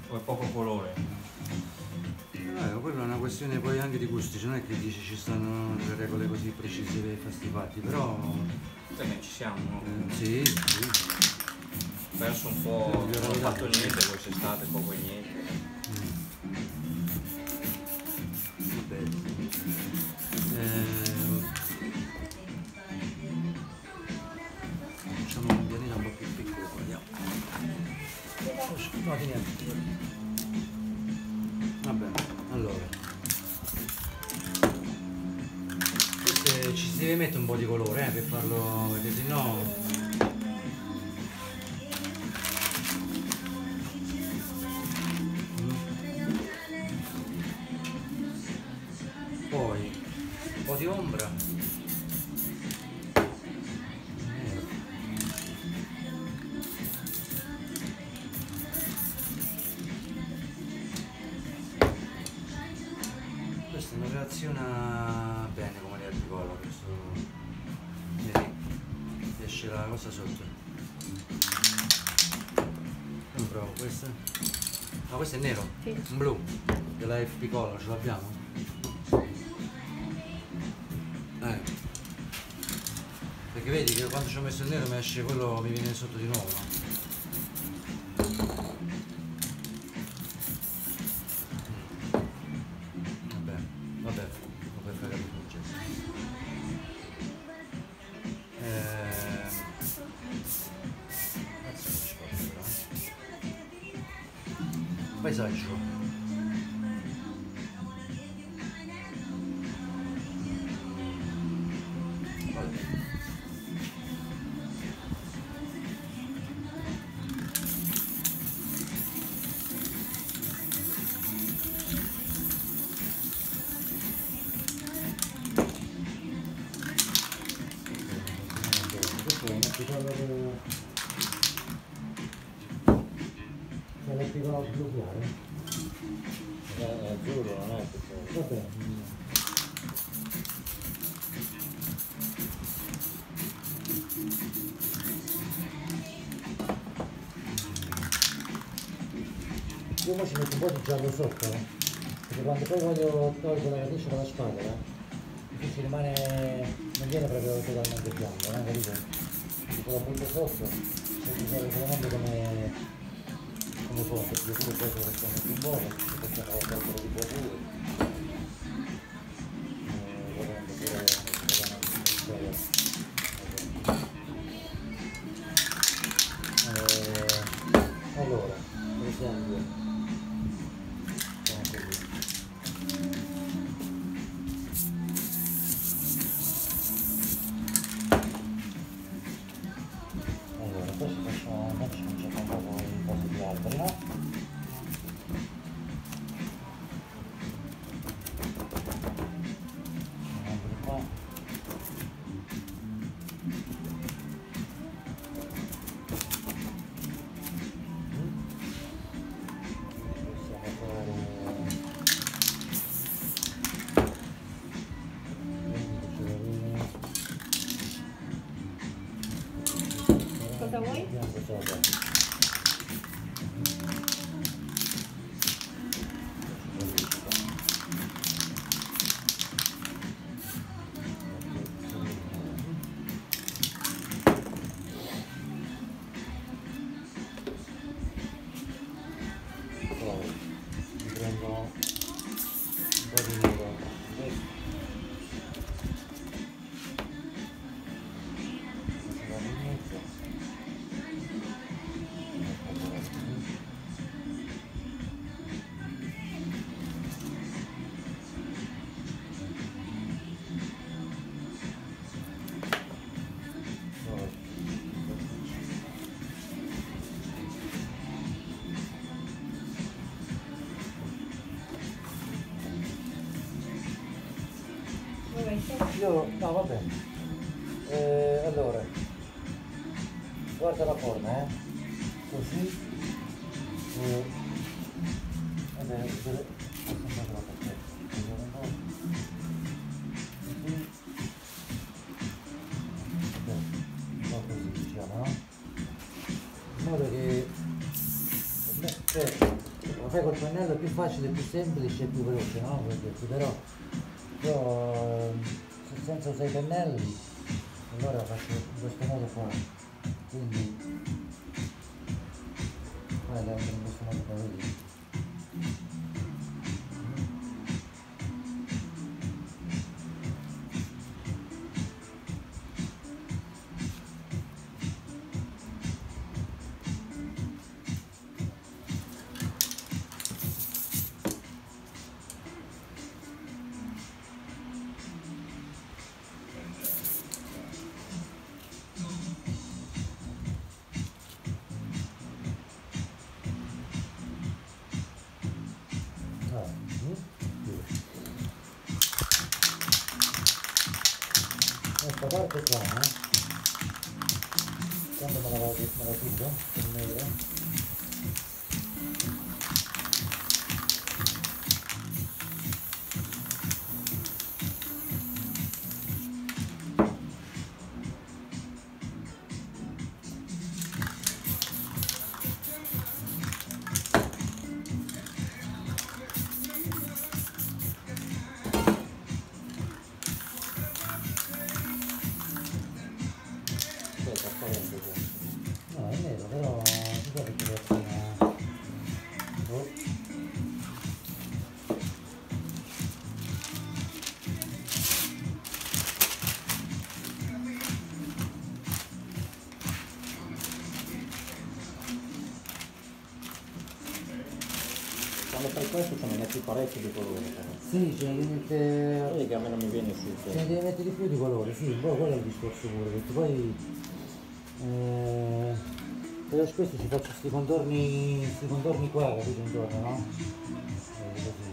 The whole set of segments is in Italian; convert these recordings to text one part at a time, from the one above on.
o è poco colore? Quella è una questione poi anche di gusti, cioè non è che dici ci stanno delle regole così precise per fare sti fatti, però... Ci siamo, no? Sì, sì. Ho perso un po', non ho fatto niente quest'estate, poco e niente. Vabbè. Facciamo un pianino un po' più piccolo, guardiamo. No, di niente. Vabbè, allora. Queste ci si deve mettere un po' di colore, per farlo, perché sennò... Poi un po' di ombra. Questo non reaziona bene come le color, questo vedi, esce la cosa sotto. Non provo questo. No, questo è nero, sì. Un blu della FP Color, ce l'abbiamo? Perché vedi che quando ci ho messo il nero mi esce quello, mi viene sotto di nuovo, no? Vabbè, lo puoi fare tutto il gesto. Paesaggio. Se l'è piccola blu chiaro? È azzurro, non è questo. Vabbè. Io ora ci metto un po' di giallo sotto, perché quando poi voglio togliere la radice dalla spatola, così si rimane, non viene proprio totalmente bianco, no? Capito? Quindi poi la butto sotto, posso usare solamente come fondo, perché pure questo lo facciamo più buono, ci possiamo togliere di po' pure. Volendo allora, per esempio, questo facciamo un po' di cose di alberi, no? Alberi qua. Possiamo fare... Cosa vuoi? Poi mi prendo un po' di nero, io, no vabbè, allora, guarda la forma, così, vabbè, così, un po' così diciamo, no? In modo che Lo fai col pennello è più facile, più semplice e più veloce, no? Però io senza usare i pennelli allora faccio in questo modo qua. Quindi fai anche in questo modo qua, vedi? Questa parte qua, quando me la chiudo, con nero. No, è nero, però si sa che deve essere Quando fai questo ce ne metti parecchio di colore però. sì, ce ne devi mettere. Vedi che a me non mi viene su. Ce ne devi mettere di più di colore, sì, poi quello è il discorso pure, perché poi io spesso ci faccio questi contorni qua, capito, intorno, no? Così.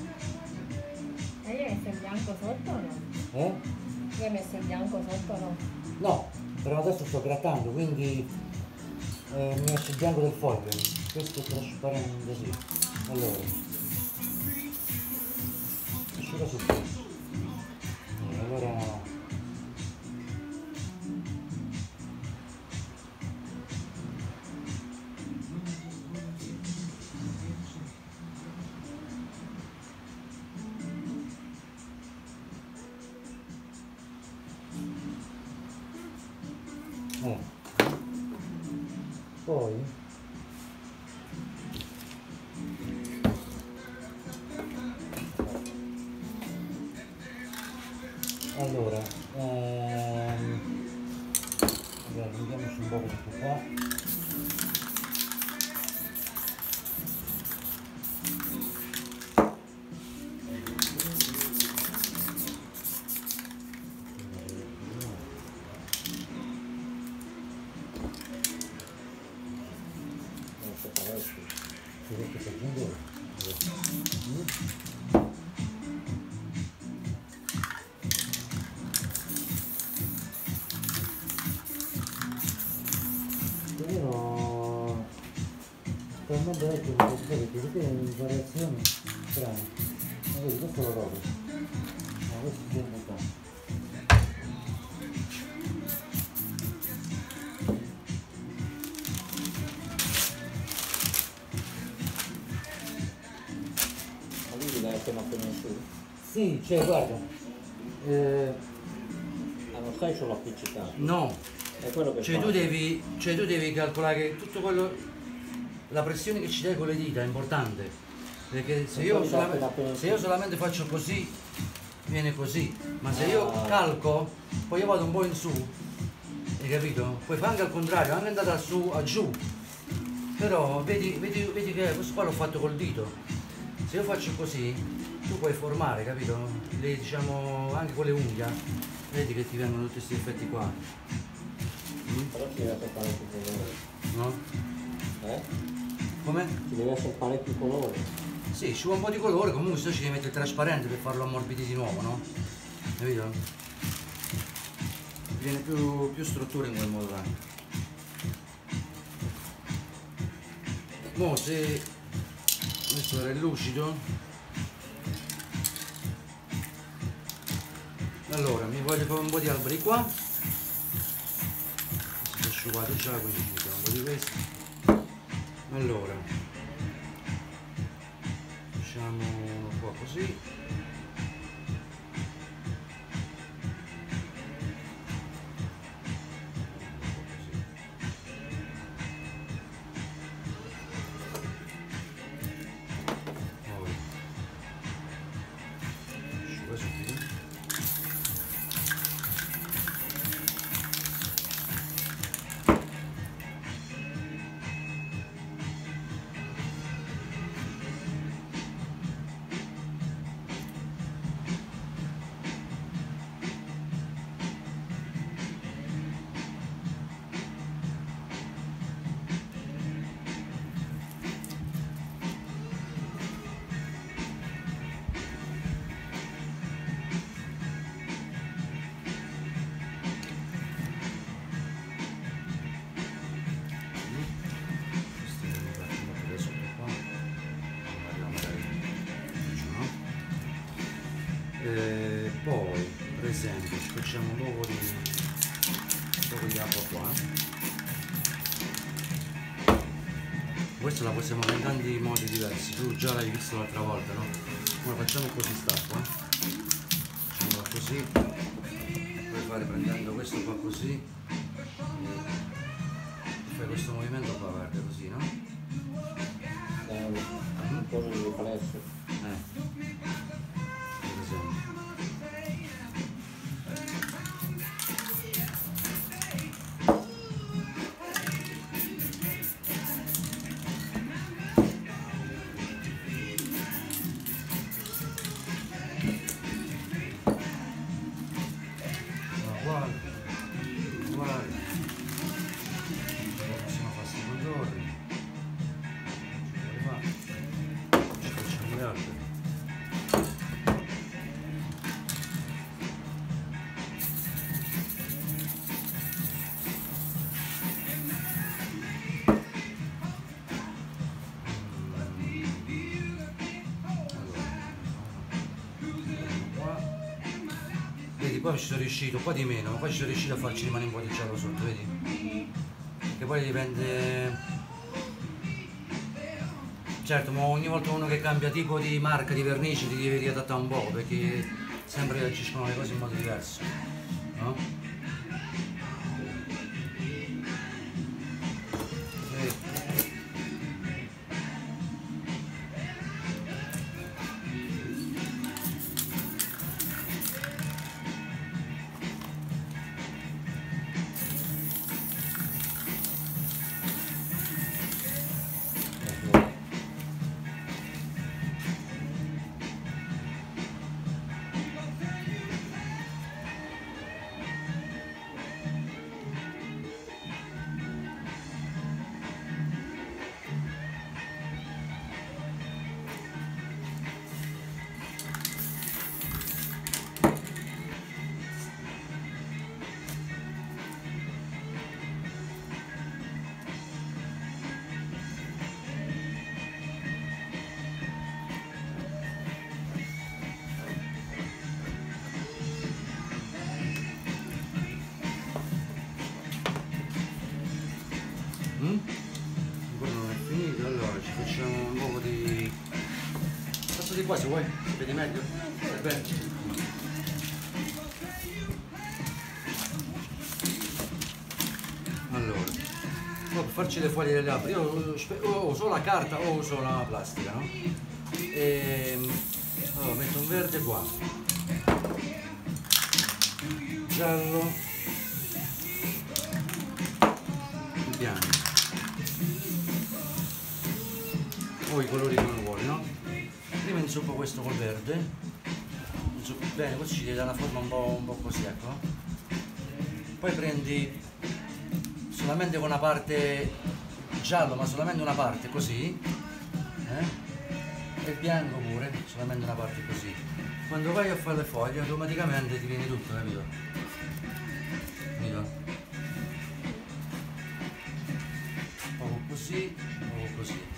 E io hai messo il bianco sotto o no? Eh? Io hai messo il bianco sotto o no? No, però adesso sto grattando, quindi mi metto il bianco del foglio, questo è trasparente così. Allora, asciuga su questo. Allora, poi allora vediamoci un po' questo qua. Questo si aggiunge. Io talmente vecchio perché tutte le variazioni strane. Ma vedi, questo lo trovo. Ma questo si è qua. Appena su. Sì, cioè guarda. Non stai solo appiccicato. No. È quello che Cioè tu devi calcolare che tutto quello. La pressione che ci dai con le dita è importante. Perché se io solamente faccio così, viene così. Ma se io calco, poi io vado un po' in su, hai capito? Poi fa anche al contrario, anche andata su a giù. Però vedi che questo qua l'ho fatto col dito. Se io faccio così, tu puoi formare, capito? Diciamo anche con le unghie, vedi che ti vengono tutti questi effetti qua. Però ci deve essere parecchio colore. No? Come? Ci deve essere parecchio colore. Sì, ci vuole un po' di colore, comunque se ci devi mettere il trasparente per farlo ammorbidire di nuovo, no? Capito? Viene più struttura in quel modo là. Mo se questo era il lucido, allora mi voglio fare un po' di alberi qua, si è asciugato già, quindi ci mettiamo un po' di questo. Allora facciamo un po' così. Poi asciuga subito. Poi per esempio ci facciamo un po' di acqua qua. Questa la possiamo fare in tanti modi diversi, tu già l'hai visto l'altra volta, no? Ora facciamo così st'acqua, facciamola così, puoi fare prendendo questo qua così, fai questo movimento qua, guarda così, no? Un po' di riflesso. Per esempio. Guarda, possiamo fare questi contorni, ci facciamo gli alberi. Vedi, poi ci sono riuscito, un po' di meno, ma poi ci sono riuscito a farci rimanere un po' di giallo sotto, vedi? Che poi dipende. Certo, ma ogni volta uno che cambia tipo di marca di vernice ti devi riadattare un po', perché sempre agiscono le cose in modo diverso, no? Ancora non è finito, allora ci facciamo un po' di. Passo di qua se vuoi, si vede meglio? Va bene. Allora, poi per farci le foglie delle labbra, io uso la carta o uso la plastica, no? Allora metto un verde qua, giallo, bianco. O i colori come vuoi, no? Prima insuppo questo col verde, insuppo bene, così ci dà una forma un po' così, ecco. Poi prendi solamente con una parte giallo, ma solamente una parte così, e bianco pure, solamente una parte così. Quando vai a fare le foglie automaticamente ti viene tutto, capito? Capito? Poco così, poco così.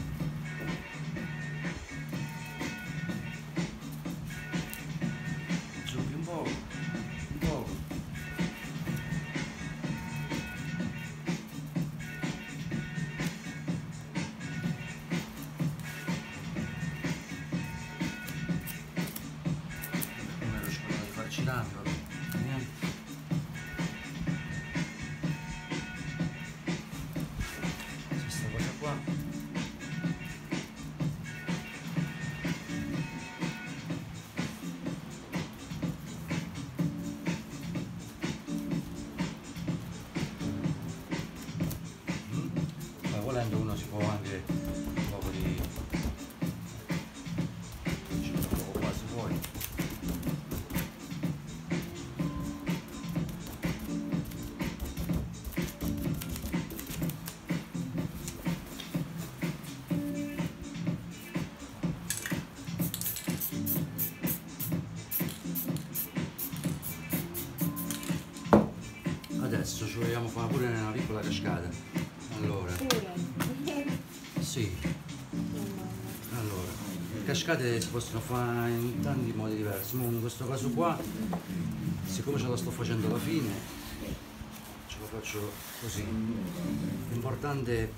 adesso ci vogliamo fare pure una piccola cascata. Allora, Pure. sì, allora, le cascate si possono fare in tanti modi diversi. Mo in questo caso qua, siccome ce la sto facendo alla fine, ce la faccio così. L'importante,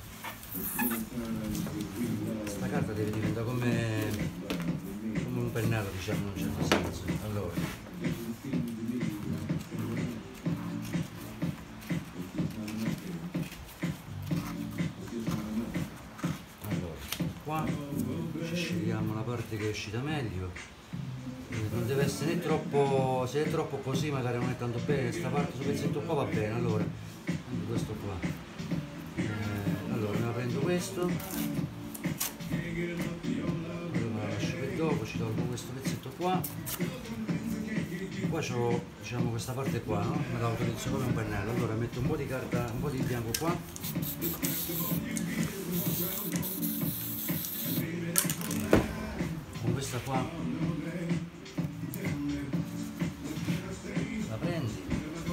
questa carta deve diventare come un pennello, diciamo, in un certo senso. Allora, qua ci scegliamo la parte che è uscita meglio. Non deve essere né troppo, se è troppo così magari non è tanto bene, questa parte, questo pezzetto qua va bene, allora questo qua. Allora me la prendo questo, allora la lascio per dopo, ci tolgo questo pezzetto qua. Qua c'ho, diciamo, questa parte qua, no? Me la utilizzo come un pennello, allora metto un po' di carta, un po' di bianco qua. Con questa qua la prendi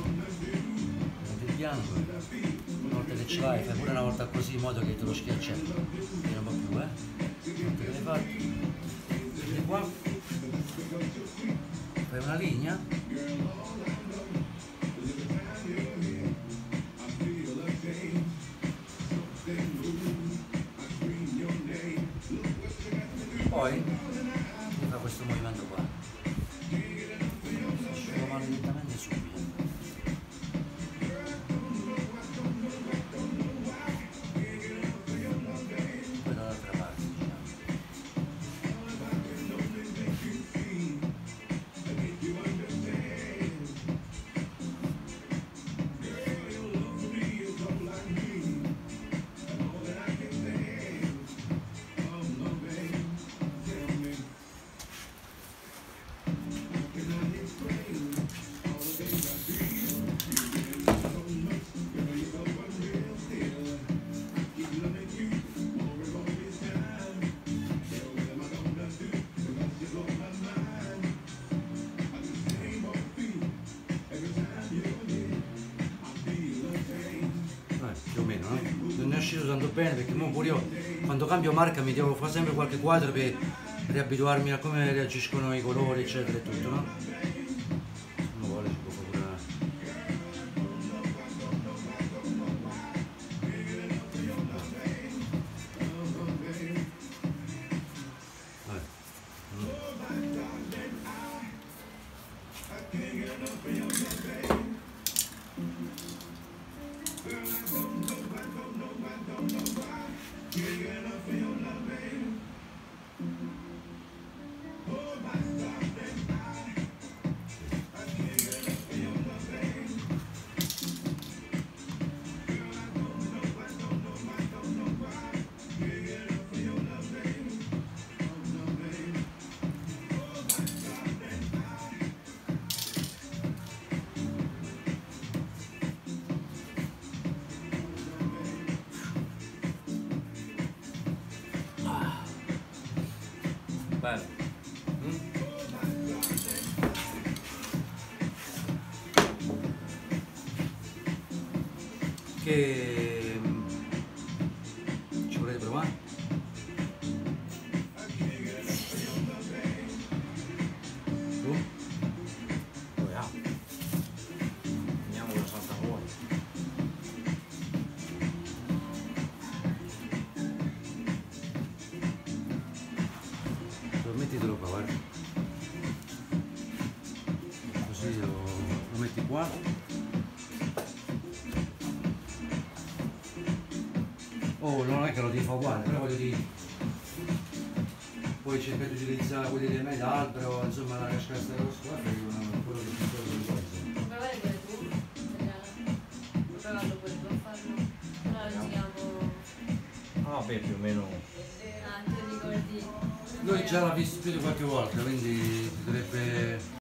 il bianco, una volta che ce l'hai fai pure una volta così in modo che te lo schiacci e non va più, una volta che l'hai fatto prendi qua, fai una linea, poi fa questo movimento qua, asciugo mano direttamente subito. Poi dall'altra parte, diciamo. Più o meno, no? Non ne è uscito tanto bene perché mo pure io quando cambio marca mi devo fare sempre qualche quadro per riabituarmi a come reagiscono i colori eccetera e tutto, no? Non vuole, ci può fare pure. Bello. Che ci volete provare? Tu? Proviamo. Vediamo cosa salta fuori. Mettitelo qua, guarda. Così lo metti qua. Oh, non è che lo devi fare uguale, però voglio dire. Poi cercare di utilizzare quelli di me d'albero, insomma la cascata dello squadra, quello che ti vuoi. Puoi provare pure tu? Puoi provarlo pure tu a farlo? No, lo giriamo. Ah, beh, più o meno. Ah, te lo ricordi? Lui già l'ha visto più di qualche volta, quindi dovrebbe